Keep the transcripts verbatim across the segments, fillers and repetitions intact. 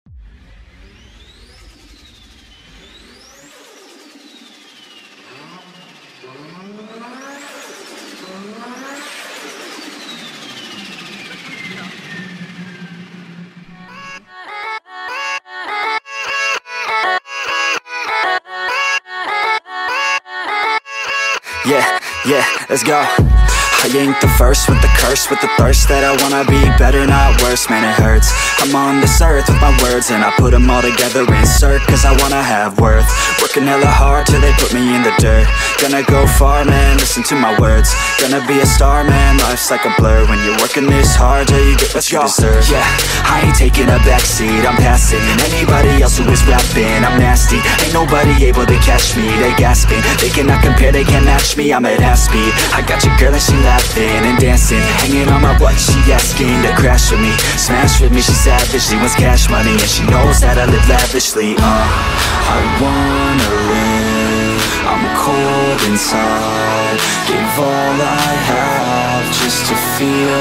Yeah, yeah, let's go. I ain't the first with the curse, with the thirst that I wanna be better, not worse, man it hurts. I'm on this earth with my words and I put them all together, insert, cause I wanna have worth. Working hella hard till they put me in the dirt. Gonna go far, man, listen to my words. Gonna be a star, man, life's like a blur. When you're working this hard, yeah, you get what you deserve. Yeah, I ain't taking a backseat, I'm passing anybody else who is rapping. I'm nasty, ain't nobody able to catch me. They gasping, they cannot compare, they can't match me. I'm at half speed, I got your girl and she laughing and dancing, hanging on my butt, she asking to crash with me, smash with me, she savage, she wants cash money, and she knows that I live lavishly. Uh, I wanna live, I'm cold inside, give all I have just to feel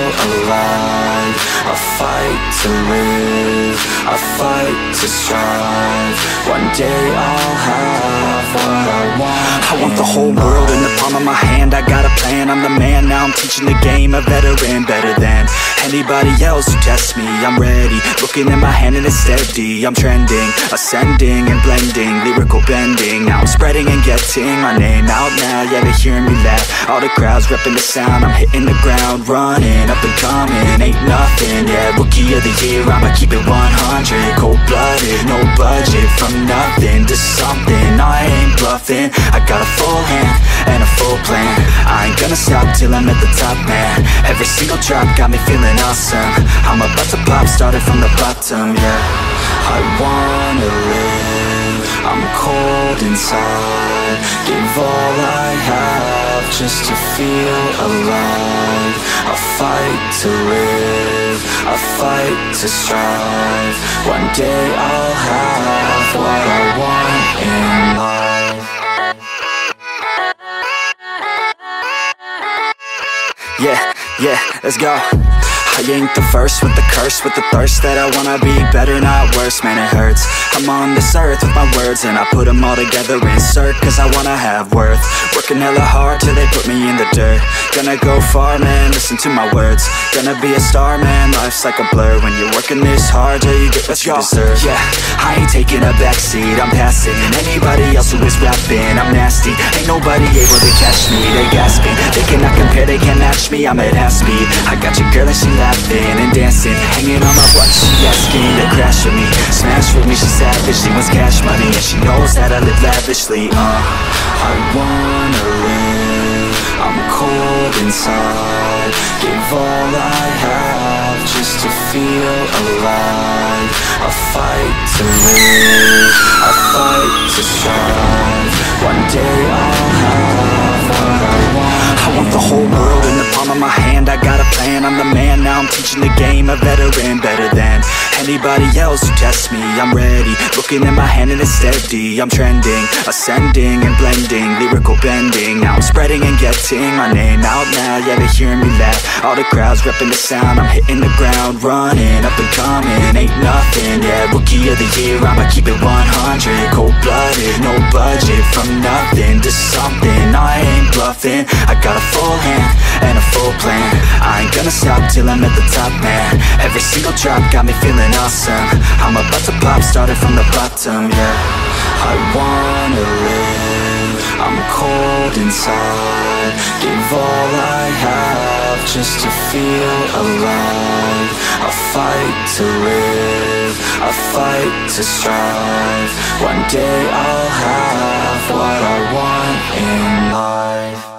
alive. I fight to live, I fight to strive, one day I'll have what I want. I want the whole world in the palm of my hand, I got a plan, I'm the man, now I'm teaching the game, a veteran, better than anybody else who tests me. I'm ready, looking at my hand and it's steady, I'm trending, ascending and blending, lyrical bending, now I'm spreading and getting my name out now, yeah, they hearing me laugh, all the crowds repping the sound, I'm hitting the ground, running, up and coming, ain't nothing, yeah, rookie of the year, I'ma keep it one hundred, cold-blooded, no budget, from nothing to something, I ain't bluffing, I got a full hand and a full plan, I ain't gonna stop till I'm at the top, man. Every single drop got me feeling awesome, I'm about to pop, started from the bottom, yeah. I wanna live, I'm cold inside, give all I have just to feel alive. I fight to live, I fight to strive, one day I'll have what I want in life. Yeah, yeah, let's go. I ain't the first with the curse, with the thirst that I wanna be better, not worse, man it hurts. I'm on this earth with my words and I put them all together, insert, cause I wanna have worth. Working hella hard till they put me in the dirt. Gonna go far, man, listen to my words. Gonna be a star, man, life's like a blur. When you're working this hard, yeah, you get what you deserve. Yeah, I ain't taking a backseat, I'm passing anybody else who is rapping. I'm nasty, ain't nobody able to catch me. They gasping, they cannot compare, they can't match me. I'm at half speed, I got your girl and she laughing and dancing, hanging on my butt, she asking to crash with me, smash with me, she savage, she wants cash money, and she knows that I live lavishly. Uh, I wanna live, I'm cold inside, give all I have just to feel alive. I fight to live, I fight to strive, one day I'll have what I want. I want the whole world in the palm of my hand, I got a plan, I'm the man, now I'm teaching the game, a veteran, better than anybody else who tests me. I'm ready, looking at my hand and it's steady, I'm trending, ascending and blending, lyrical bending, now I'm spreading and getting my name out now, yeah, they hearing me laugh, all the crowds repping the sound, I'm hitting the ground, running, up and coming, ain't nothing, yeah, rookie of the year, I'ma keep it one hundred, cold-blooded, no budget, from nothing to something, I ain't bluffing, I got a full hand and a full plan, I ain't gonna stop till I'm at the top, man. Every single drop got me feeling awesome, I'm about to pop, started from the bottom, yeah. I wanna live, I'm cold inside, give all I have just to feel alive. I fight to live, I fight to strive, one day I'll have what I want in life.